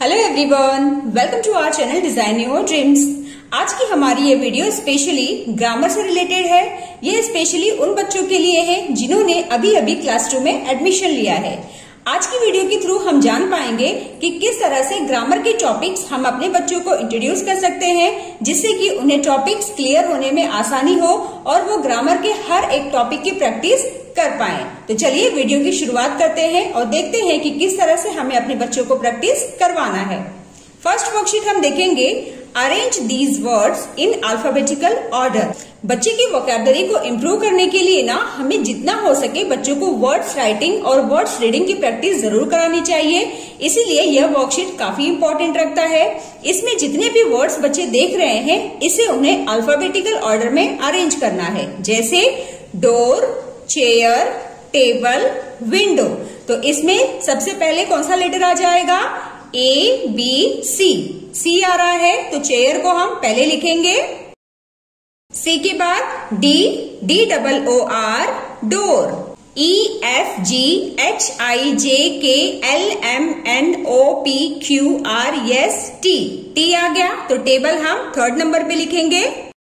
Hello everyone, welcome to our channel design your dreams. आज की हमारी ये वीडियो स्पेशली ग्रामर से रिलेटेड है। ये स्पेशली उन बच्चों के लिए है जिन्होंने अभी अभी क्लास 2 में एडमिशन लिया है। आज की वीडियो के थ्रू हम जान पाएंगे कि किस तरह से ग्रामर के टॉपिक्स हम अपने बच्चों को इंट्रोड्यूस कर सकते हैं, जिससे कि उन्हें टॉपिक्स क्लियर होने में आसानी हो और वो ग्रामर के हर एक टॉपिक की प्रैक्टिस कर पाएं। तो चलिए वीडियो की शुरुआत करते हैं और देखते हैं कि किस तरह से हमें अपने बच्चों को प्रैक्टिस करवाना है। फर्स्ट वर्कशीट हम देखेंगे, arrange these words in alphabetical order. बच्चे की वोकैबुलरी को इम्प्रूव करने के लिए ना हमें जितना हो सके बच्चों को वर्ड्स राइटिंग और वर्ड्स रीडिंग की प्रैक्टिस जरूर करानी चाहिए। इसीलिए यह वर्कशीट काफी इम्पोर्टेंट रखता है। इसमें जितने भी वर्ड्स बच्चे देख रहे हैं, इसे उन्हें अल्फाबेटिकल ऑर्डर में अरेंज करना है। जैसे डोर, चेयर, टेबल, विंडो। तो इसमें सबसे पहले कौन सा लेटर आ जाएगा? A, B, C। C आ रहा है तो चेयर को हम पहले लिखेंगे। C के बाद D, DOOR, door. E, F, G, H, I, J, K, L, M, N, O, P, Q, R, S, T। T आ गया तो टेबल हम थर्ड नंबर पे लिखेंगे।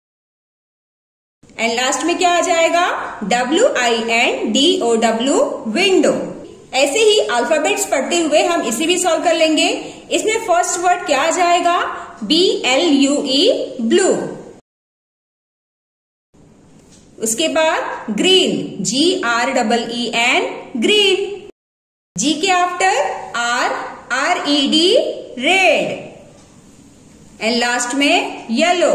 एंड लास्ट में क्या आ जाएगा? WINDOW, window. ऐसे ही अल्फाबेट्स पढ़ते हुए हम इसे भी सॉल्व कर लेंगे। इसमें फर्स्ट वर्ड क्या आ जाएगा? BLUE, blue. उसके बाद ग्रीन, GREEN, ग्रीन। G के after RED, red. And last में येलो,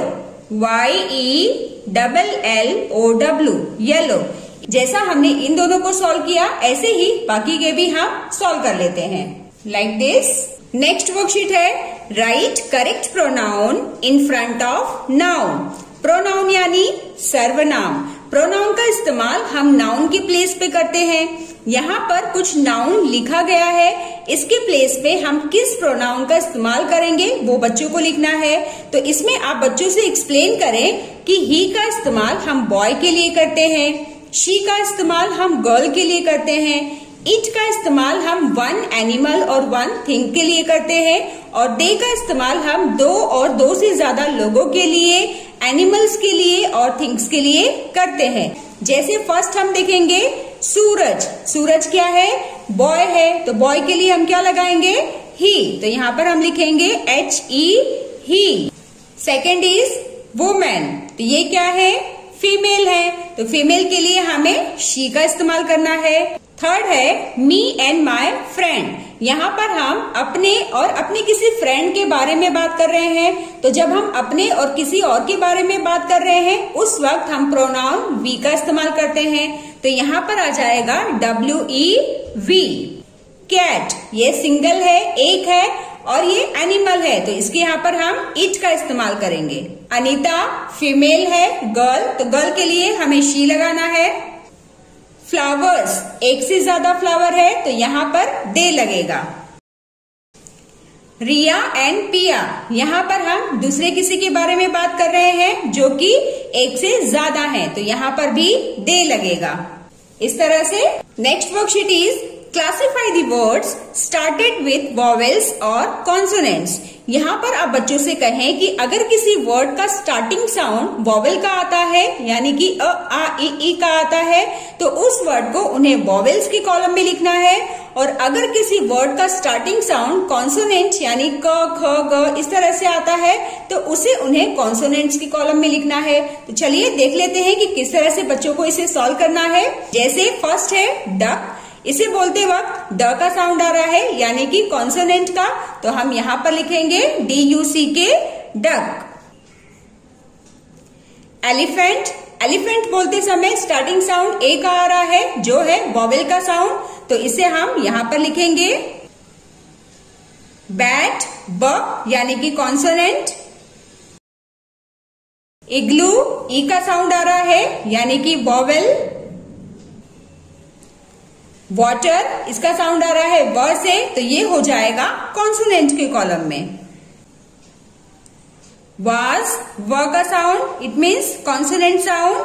YELLOW, येलो। जैसा हमने इन दोनों को सॉल्व किया, ऐसे ही बाकी के भी हम सॉल्व कर लेते हैं लाइक दिस। नेक्स्ट वर्कशीट है, write correct pronoun in front of noun. Pronoun यानी सर्वनाम। प्रोनाउन का इस्तेमाल हम नाउन की प्लेस पे करते हैं। यहाँ पर कुछ नाउन लिखा गया है, इसके प्लेस पे हम किस प्रोनाउन का इस्तेमाल करेंगे वो बच्चों को लिखना है। तो इसमें आप बच्चों से एक्सप्लेन करें कि ही का इस्तेमाल हम बॉय के लिए करते हैं, शी का इस्तेमाल हम गर्ल के लिए करते हैं, इट का इस्तेमाल हम वन एनिमल और वन थिंग के लिए करते हैं, और दे का इस्तेमाल हम दो और दो से ज्यादा लोगों के लिए, एनिमल्स के लिए और थिंग्स के लिए करते हैं। जैसे फर्स्ट हम देखेंगे सूरज। सूरज क्या है? बॉय है, तो बॉय के लिए हम क्या लगाएंगे? ही। तो यहाँ पर हम लिखेंगे HE, he. Second is women, तो ये क्या है? फीमेल है, तो फीमेल के लिए हमें शी का इस्तेमाल करना है। थर्ड है मी एंड माई फ्रेंड। यहाँ पर हम अपने और अपने किसी फ्रेंड के बारे में बात कर रहे हैं। तो जब हम अपने और किसी और के बारे में बात कर रहे हैं, उस वक्त हम प्रोनाउन वी का इस्तेमाल करते हैं। तो यहाँ पर आ जाएगा WEV। कैट, ये सिंगल है, एक है, और ये एनिमल है, तो इसके यहाँ पर हम इट का इस्तेमाल करेंगे। अनीता फीमेल है, गर्ल, तो गर्ल के लिए हमें शी लगाना है। फ्लावर्स, एक से ज्यादा फ्लावर है, तो यहाँ पर दे लगेगा। रिया एंड पिया, यहाँ पर हम दूसरे किसी के बारे में बात कर रहे हैं जो कि एक से ज्यादा है, तो यहाँ पर भी दे लगेगा। इस तरह से next worksheet is classify the words started with vowels और कॉन्सोनेंट्स। यहाँ पर आप बच्चों से कहें कि अगर किसी वर्ड का स्टार्टिंग साउंड वॉवेल का आता है, यानी कि अ, आ, ई का आता है, तो उस वर्ड को उन्हें वॉवेल्स के कॉलम में लिखना है। और अगर किसी वर्ड का स्टार्टिंग साउंड कॉन्सोनेंट यानी क, ख, ग इस तरह से आता है, तो उसे उन्हें कॉन्सोनेंट्स के कॉलम में लिखना है। तो चलिए देख लेते हैं कि किस तरह से बच्चों को इसे सॉल्व करना है। जैसे फर्स्ट है डक। इसे बोलते वक्त ड का साउंड आ रहा है, यानी कि कॉन्सोनेंट का, तो हम यहाँ पर लिखेंगे DUCK, डक। एलिफेंट। एलिफेंट बोलते समय स्टार्टिंग साउंड ए का आ रहा है, जो है वॉवेल का साउंड, तो इसे हम यहाँ पर लिखेंगे बैट, ब यानी कि कॉन्सोनेंट। इग्लू, ई का साउंड आ रहा है, यानी कि वॉवेल। वाटर, इसका साउंड आ रहा है व से, तो ये हो जाएगा कॉन्सोनेंट के कॉलम में। वाज, व का sound, it means consonant sound.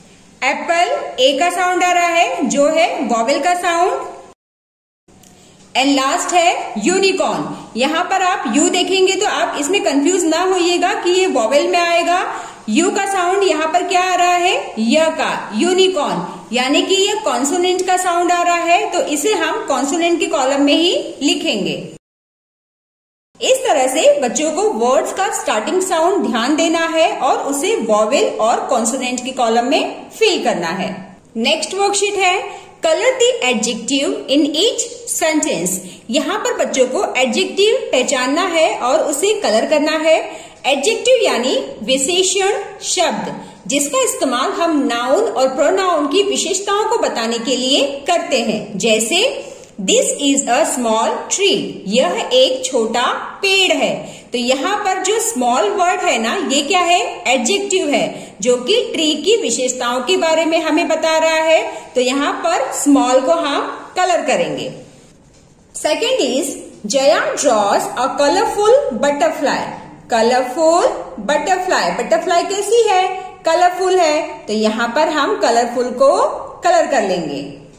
Apple, A का साउंड आ रहा है, जो है वॉवेल का साउंड। एंड लास्ट है यूनिकॉर्न। यहाँ पर आप यू देखेंगे तो आप इसमें कंफ्यूज ना होइएगा कि ये वॉवेल में आएगा। यू का साउंड यहाँ पर क्या आ रहा है, य का, यूनिकॉर्न, यानी कि ये कॉन्सोनेंट का साउंड आ रहा है, तो इसे हम कॉन्सोनेंट के कॉलम में ही लिखेंगे। इस तरह से बच्चों को वर्ड्स का स्टार्टिंग साउंड ध्यान देना है और उसे वॉवेल और कॉन्सोनेंट के कॉलम में फिल करना है। नेक्स्ट वर्कशीट है colour the adjective in each sentence. यहाँ पर बच्चों को एडजेक्टिव पहचानना है और उसे कलर करना है। एडजेक्टिव यानी विशेषण शब्द, जिसका इस्तेमाल हम नाउन और प्रोनाउन की विशेषताओं को बताने के लिए करते हैं। जैसे this is a small tree, यह एक छोटा पेड़ है। तो यहाँ पर जो स्मॉल वर्ड है ना, ये क्या है, एडजेक्टिव है, जो कि ट्री की विशेषताओं के बारे में हमें बता रहा है। तो यहाँ पर स्मॉल को हम कलर करेंगे। Second is Jaya draws a colourful butterfly. Colourful butterfly, butterfly कैसी है, कलरफुल है, तो यहाँ पर हम कलरफुल को कलर कर लेंगे।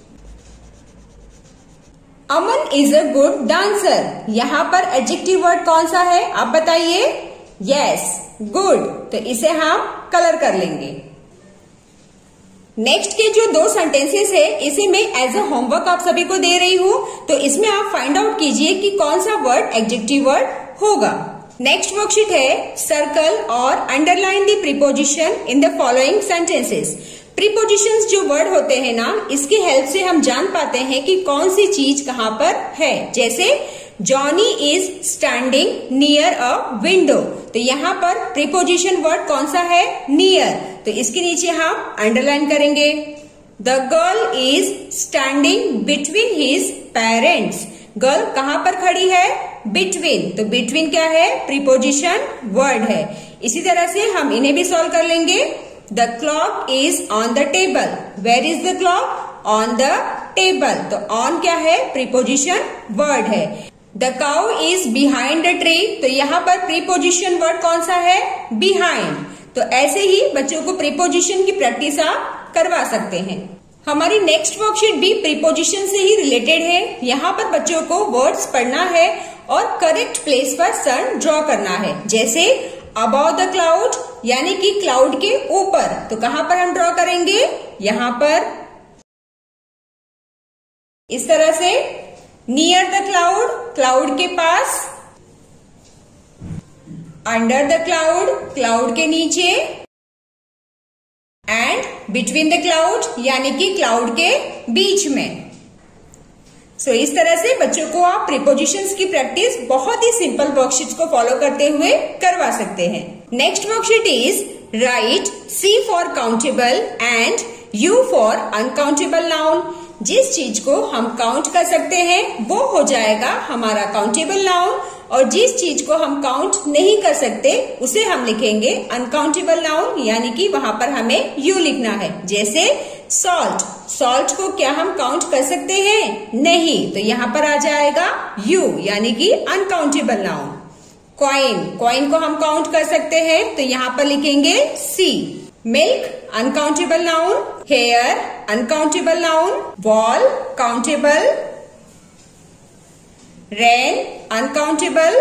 Aman is a good dancer, यहाँ पर एडजेक्टिव वर्ड कौन सा है, आप बताइए। यस, गुड, तो इसे हम कलर कर लेंगे। नेक्स्ट के जो 2 सेंटेंसेस है, इसे मैं एज अ होमवर्क आप सभी को दे रही हूँ, तो इसमें आप फाइंड आउट कीजिए कि कौन सा वर्ड एडजेक्टिव वर्ड होगा। नेक्स्ट वर्कशीट है सर्कल और underline the preposition in the following sentences. Prepositions जो वर्ड होते हैं ना, इसकी हेल्प से हम जान पाते हैं कि कौन सी चीज कहाँ पर है। जैसे Johnny is standing near a window, तो यहाँ पर प्रीपोजिशन वर्ड कौन सा है, नियर, तो इसके नीचे हम अंडरलाइन करेंगे। The girl is standing between his parents, girl कहाँ पर खड़ी है, बिटवीन, तो बिटवीन क्या है, प्रीपोजिशन वर्ड है। इसी तरह से हम इन्हें भी सॉल्व कर लेंगे। The clock is on the table, where is the clock, on the table, तो ऑन क्या है, प्रीपोजिशन वर्ड है। The cow is behind the tree, तो यहाँ पर प्रीपोजिशन वर्ड कौन सा है, बिहाइंड। तो ऐसे ही बच्चों को प्रीपोजिशन की प्रैक्टिस आप करवा सकते हैं। हमारी नेक्स्ट वर्कशीट भी प्रीपोजिशन से ही रिलेटेड है। यहाँ पर बच्चों को वर्ड्स पढ़ना है और करेक्ट प्लेस पर सन ड्रॉ करना है। जैसे अबव द क्लाउड, यानी कि क्लाउड के ऊपर, तो कहाँ पर हम ड्रॉ करेंगे, यहाँ पर, इस तरह से। नियर द क्लाउड, क्लाउड के पास। अंडर द क्लाउड, क्लाउड के नीचे। एंड बिटवीन द क्लाउड, यानी कि क्लाउड के बीच में। सो इस तरह से बच्चों को आप प्रीपोजिशंस की प्रैक्टिस बहुत ही सिंपल वर्कशीट्स को फॉलो करते हुए करवा सकते हैं। Next worksheet is write C for countable and U for uncountable noun. जिस चीज को हम काउंट कर सकते हैं वो हो जाएगा हमारा काउंटेबल नाउन, और जिस चीज को हम काउंट नहीं कर सकते उसे हम लिखेंगे अनकाउंटेबल नाउन, यानी कि वहां पर हमें U लिखना है। जैसे सॉल्ट, सॉल्ट को क्या हम काउंट कर सकते हैं, नहीं, तो यहाँ पर आ जाएगा U, यानी कि अनकाउंटेबल नाउन। कॉइन, कॉइन को हम काउंट कर सकते हैं, तो यहाँ पर लिखेंगे C। Milk uncountable noun, hair uncountable noun, ball countable, rain uncountable,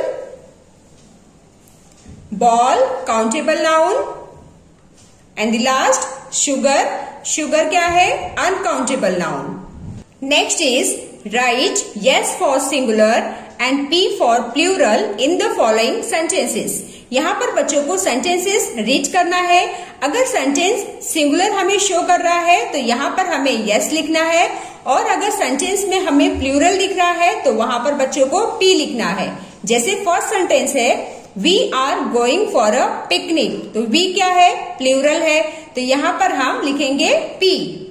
ball countable noun, and the last sugar, sugar क्या है, uncountable noun. Next is write yes for singular and P for plural in the following sentences. यहाँ पर बच्चों को sentences read करना है। अगर sentence singular हमें शो कर रहा है तो यहाँ पर हमें yes लिखना है, और अगर सेंटेंस में हमें प्लूरल दिख रहा है तो वहां पर बच्चों को P लिखना है। जैसे फर्स्ट सेंटेंस है we are going for a picnic, तो वी क्या है, प्लूरल है, तो यहाँ पर हम लिखेंगे P।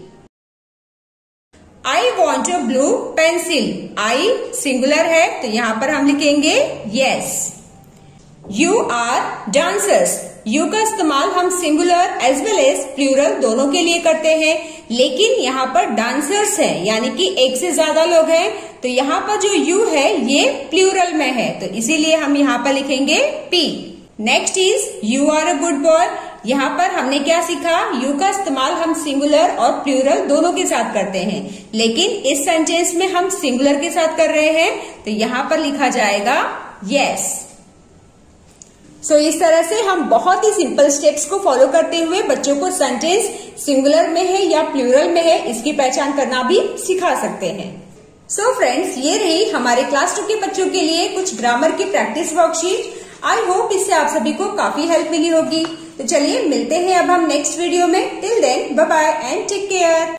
I want a blue pencil, I singular है, तो यहाँ पर हम लिखेंगे yes। You are dancers, you का इस्तेमाल हम singular as well as plural दोनों के लिए करते हैं, लेकिन यहाँ पर डांसर्स है, यानी कि एक से ज्यादा लोग हैं, तो यहाँ पर जो यू है ये प्लूरल में है, तो इसीलिए हम यहाँ पर लिखेंगे P। Next is you are a good boy, यहाँ पर हमने क्या सीखा, यू का इस्तेमाल हम सिंगुलर और प्लूरल दोनों के साथ करते हैं, लेकिन इस सेंटेंस में हम सिंगुलर के साथ कर रहे हैं, तो यहाँ पर लिखा जाएगा यस। सो इस तरह से हम बहुत ही सिंपल स्टेप्स को फॉलो करते हुए बच्चों को सेंटेंस सिंगुलर में है या प्लूरल में है इसकी पहचान करना भी सिखा सकते हैं। सो फ्रेंड्स, ये रही हमारे क्लास 2 के बच्चों के लिए कुछ ग्रामर की प्रैक्टिस वर्कशीट। आई होप इससे आप सभी को काफी हेल्प मिली होगी। तो चलिए मिलते हैं अब हम नेक्स्ट वीडियो में। Till then bye bye and take care.